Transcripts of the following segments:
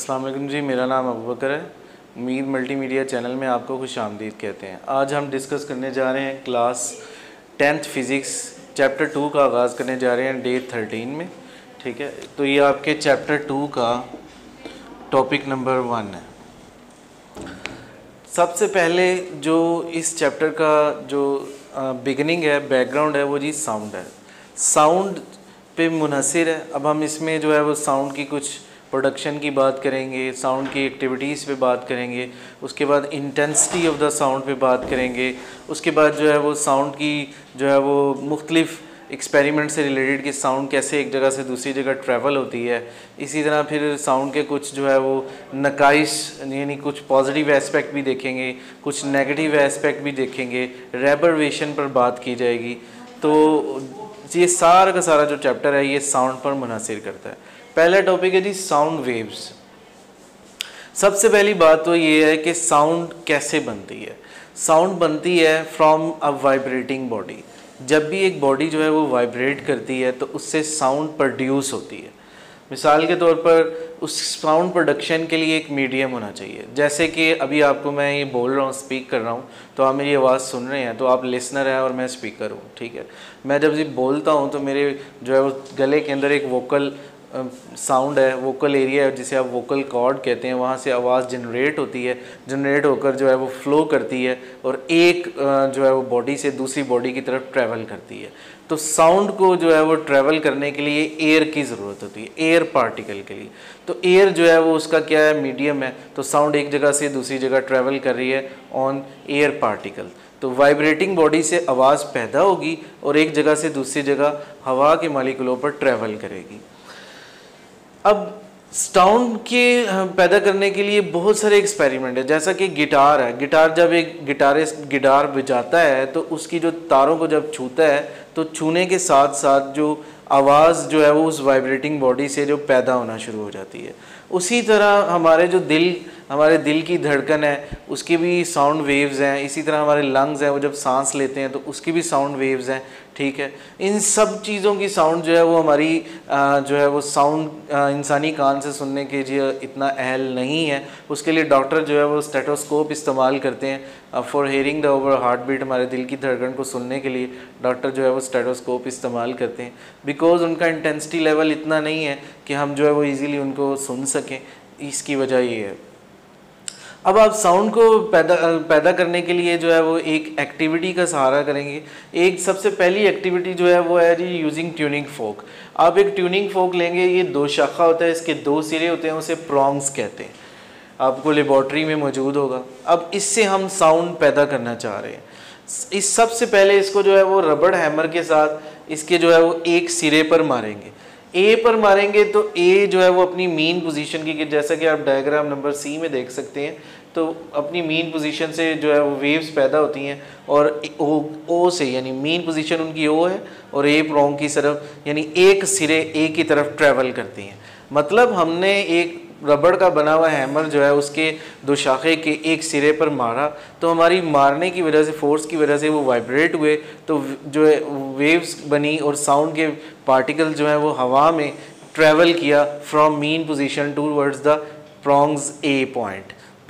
अस्सलाम वालेकुम जी, मेरा नाम अबू बकर है। उम्मीद मल्टीमीडिया चैनल में आपको खुशामदीद कहते हैं। आज हम डिस्कस करने जा रहे हैं क्लास 10th फिज़िक्स चैप्टर 2 का आगाज़ करने जा रहे हैं डे 13 में। ठीक है, तो ये आपके चैप्टर 2 का टॉपिक नंबर 1 है। सबसे पहले जो इस चैप्टर का जो बिगिनिंग है, बैकग्राउंड है, वो जी साउंड है। साउंड पे मुनहसिर है। अब हम इसमें जो है वो साउंड की कुछ प्रोडक्शन की बात करेंगे, साउंड की एक्टिविटीज़ पे बात करेंगे, उसके बाद इंटेंसिटी ऑफ द साउंड पे बात करेंगे, उसके बाद जो है वो साउंड की जो है वो मुख्तलिफ एक्सपेरिमेंट से रिलेटेड कि साउंड कैसे एक जगह से दूसरी जगह ट्रैवल होती है। इसी तरह फिर साउंड के कुछ जो है वो नकाइश यानी कुछ पॉजिटिव एस्पेक्ट भी देखेंगे, कुछ नेगेटिव एस्पेक्ट भी देखेंगे, रेबरवेशन पर बात की जाएगी। तो ये सारा का सारा जो चैप्टर है ये साउंड पर मुनहसिर करता है। पहला टॉपिक है जी साउंड वेव्स। सबसे पहली बात तो ये है कि साउंड कैसे बनती है। साउंड बनती है फ्रॉम अ वाइब्रेटिंग बॉडी। जब भी एक बॉडी जो है वो वाइब्रेट करती है तो उससे साउंड प्रोड्यूस होती है। मिसाल के तौर पर उस साउंड प्रोडक्शन के लिए एक मीडियम होना चाहिए। जैसे कि अभी आपको मैं ये बोल रहा हूँ, स्पीक कर रहा हूँ, तो आप मेरी आवाज़ सुन रहे हैं, तो आप लिसनर हैं और मैं स्पीकर हूँ। ठीक है, मैं जब ये बोलता हूँ तो मेरे जो है वो गले के अंदर एक वोकल साउंड है, वोकल एरिया है जिसे आप वोकल कॉर्ड कहते हैं, वहाँ से आवाज़ जनरेट होती है, जनरेट होकर जो है वो फ्लो करती है और एक जो है वो बॉडी से दूसरी बॉडी की तरफ ट्रैवल करती है। तो साउंड को जो है वो ट्रैवल करने के लिए एयर की ज़रूरत होती है, एयर पार्टिकल के लिए। तो एयर जो है वो उसका क्या है, मीडियम है। तो साउंड एक जगह से दूसरी जगह ट्रैवल कर रही है ऑन एयर पार्टिकल। तो वाइब्रेटिंग बॉडी से आवाज़ पैदा होगी और एक जगह से दूसरी जगह हवा के मॉलिक्यूलों पर ट्रैवल करेगी। अब साउंड के पैदा करने के लिए बहुत सारे एक्सपेरिमेंट है। जैसा कि गिटार है, गिटार जब एक गिटारिस्ट गिटार बजाता है तो उसकी जो तारों को जब छूता है तो छूने के साथ साथ जो आवाज़ जो है वो उस वाइब्रेटिंग बॉडी से जो पैदा होना शुरू हो जाती है। उसी तरह हमारे दिल की धड़कन है, उसकी भी साउंड वेव्स हैं। इसी तरह हमारे लंग्स हैं, वो जब सांस लेते हैं तो उसकी भी साउंड वेव्स हैं। ठीक है, इन सब चीज़ों की साउंड जो है वो हमारी जो है वो साउंड इंसानी कान से सुनने के लिए इतना अहल नहीं है। उसके लिए डॉक्टर जो है वो स्टेथोस्कोप इस्तेमाल करते हैं for hearing the over heart beat. हमारे दिल की धड़कन को सुनने के लिए डॉक्टर जो है वो स्टेथोस्कोप इस्तेमाल करते हैं, बिकॉज उनका इंटेंसिटी लेवल इतना नहीं है कि हम जो है वो ईज़िली उनको सुन सकें। इसकी वजह ये है। अब आप साउंड को पैदा करने के लिए जो है वो एक एक्टिविटी का सहारा करेंगे। एक सबसे पहली एक्टिविटी जो है वो है जी यूजिंग ट्यूनिंग फोक। आप एक ट्यूनिंग फोक लेंगे, ये 2 शाखा होता है, इसके 2 सिरे होते हैं, उसे प्रॉन्ग्स कहते हैं। आपको लेबॉर्ट्री में मौजूद होगा। अब इससे हम साउंड पैदा करना चाह रहे हैं। इस सबसे पहले इसको जो है वो रबड़ हैमर के साथ इसके जो है वो एक सिरे पर मारेंगे, ए पर मारेंगे तो ए जो है वो अपनी मीन पोजीशन की, जैसा कि आप डायग्राम नंबर सी में देख सकते हैं, तो अपनी मीन पोजीशन से जो है वो वेव्स पैदा होती हैं और ओ से यानी मीन पोजीशन उनकी ओ है और ए प्रॉन्ग की तरफ यानी एक सिरे ए की तरफ ट्रैवल करती हैं। मतलब हमने एक रबड़ का बना हुआ हैमर जो है उसके 2 शाखे के एक सिरे पर मारा तो हमारी मारने की वजह से, फोर्स की वजह से वो वाइब्रेट हुए, तो जो है वेव्स बनी और साउंड के पार्टिकल जो है वो हवा में ट्रैवल किया from mean position towards the prongs a point.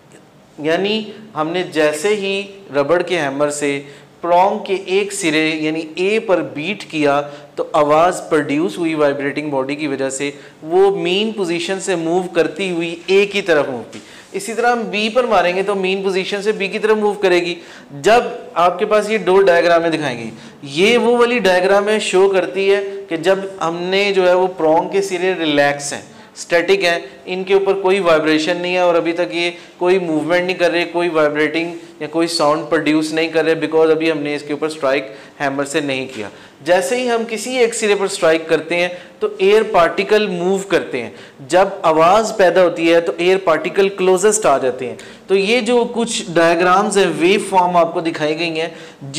यानी हमने जैसे ही रबड़ के हैमर से प्रॉन्ग के एक सिरे यानी ए पर बीट किया तो आवाज़ प्रोड्यूस हुई वाइब्रेटिंग बॉडी की वजह से, वो मीन पोजीशन से मूव करती हुई ए की तरफ मूव की। इसी तरह हम बी पर मारेंगे तो मीन पोजीशन से बी की तरफ मूव करेगी। जब आपके पास ये 2 डायग्रामें दिखाएंगी, ये वो वाली डायग्रामें शो करती है कि जब हमने जो है वो प्रॉन्ग के सिरे रिलैक्स हैं, स्टैटिक है, इनके ऊपर कोई वाइब्रेशन नहीं है और अभी तक ये कोई मूवमेंट नहीं कर रहे, कोई वाइब्रेटिंग या कोई साउंड प्रोड्यूस नहीं कर रहे, बिकॉज अभी हमने इसके ऊपर स्ट्राइक हैमर से नहीं किया। जैसे ही हम किसी एक सिरे पर स्ट्राइक करते हैं तो एयर पार्टिकल मूव करते हैं। जब आवाज़ पैदा होती है तो एयर पार्टिकल क्लोजेस्ट आ जाते हैं। तो ये जो कुछ डायग्राम्स हैं, वेव फॉर्म आपको दिखाई गई हैं,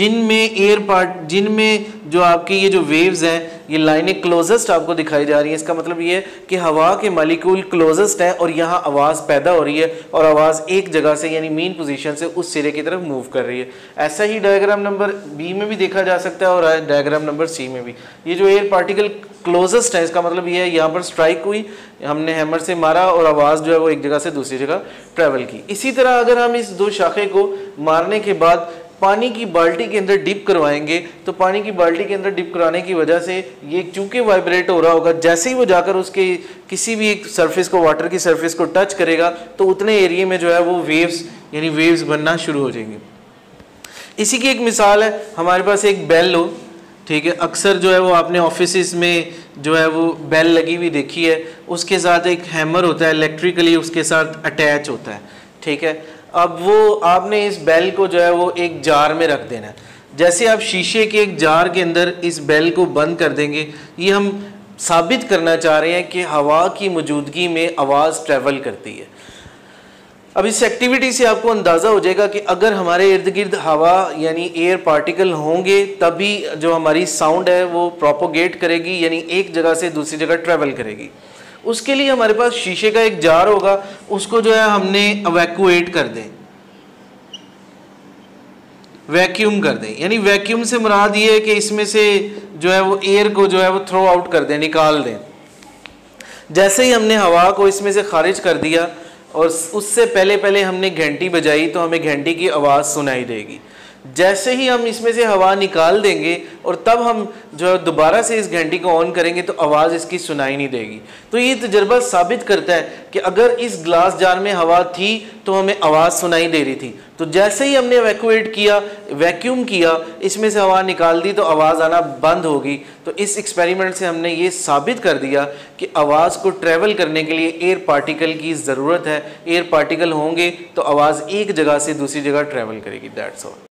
जिनमें जो आपकी ये जो वेव्स हैं ये लाइनें क्लोजेस्ट आपको दिखाई जा रही हैं। इसका मतलब ये है कि हवा के मॉलिक्यूल क्लोजेस्ट है और यहाँ आवाज़ पैदा हो रही है और आवाज़ एक जगह से यानी मीन पोजीशन से उस सिरे की तरफ मूव कर रही है। ऐसा ही डायग्राम नंबर बी में भी देखा जा सकता है और डायग्राम नंबर सी में भी। ये जो एयर पार्टिकल क्लोजेस्ट है, इसका मतलब ये है यहाँ पर स्ट्राइक हुई, हमने हैमर से मारा और आवाज़ जो है वो एक जगह से दूसरी जगह ट्रैवल की। इसी तरह अगर हम इस दो शाखे को मारने के बाद पानी की बाल्टी के अंदर डिप करवाएंगे तो पानी की बाल्टी के अंदर डिप कराने की वजह से ये चूंकि वाइब्रेट हो रहा होगा, जैसे ही वो जाकर उसके किसी भी एक सरफेस को, वाटर की सरफेस को टच करेगा तो उतने एरिया में जो है वो वेव्स यानी वेव्स बनना शुरू हो जाएंगे। इसी की एक मिसाल है, हमारे पास एक बेल हो, ठीक है, अक्सर जो है वो आपने ऑफिस में जो है वो बेल लगी हुई देखी है, उसके साथ एक हैमर होता है, इलेक्ट्रिकली उसके साथ अटैच होता है, ठीक है। अब वो आपने इस बेल को जो है वो एक जार में रख देना है। जैसे आप शीशे के एक जार के अंदर इस बेल को बंद कर देंगे, ये हम साबित करना चाह रहे हैं कि हवा की मौजूदगी में आवाज़ ट्रैवल करती है। अब इस एक्टिविटी से आपको अंदाज़ा हो जाएगा कि अगर हमारे इर्द गिर्द हवा यानी एयर पार्टिकल होंगे तभी जो हमारी साउंड है वो प्रोपोगेट करेगी, यानी एक जगह से दूसरी जगह ट्रैवल करेगी। उसके लिए हमारे पास शीशे का एक जार होगा, उसको जो है हमने इवैक्यूएट कर दें, वैक्यूम कर दें। यानी वैक्यूम से मुराद ये है कि इसमें से जो है वो एयर को जो है वो थ्रो आउट कर दें, निकाल दें। जैसे ही हमने हवा को इसमें से खारिज कर दिया और उससे पहले हमने घंटी बजाई तो हमें घंटी की आवाज़ सुनाई देगी। जैसे ही हम इसमें से हवा निकाल देंगे और तब हम जो है दोबारा से इस घंटी को ऑन करेंगे तो आवाज़ इसकी सुनाई नहीं देगी। तो ये तजर्बा साबित करता है कि अगर इस ग्लास जार में हवा थी तो हमें आवाज़ सुनाई दे रही थी, तो जैसे ही हमने इवैक्यूएट किया, वैक्यूम किया, इसमें से हवा निकाल दी तो आवाज़ आना बंद होगी। तो इस एक्सपेरिमेंट से हमने ये साबित कर दिया कि आवाज़ को ट्रैवल करने के लिए एयर पार्टिकल की ज़रूरत है। एयर पार्टिकल होंगे तो आवाज़ एक जगह से दूसरी जगह ट्रैवल करेगी। That's all.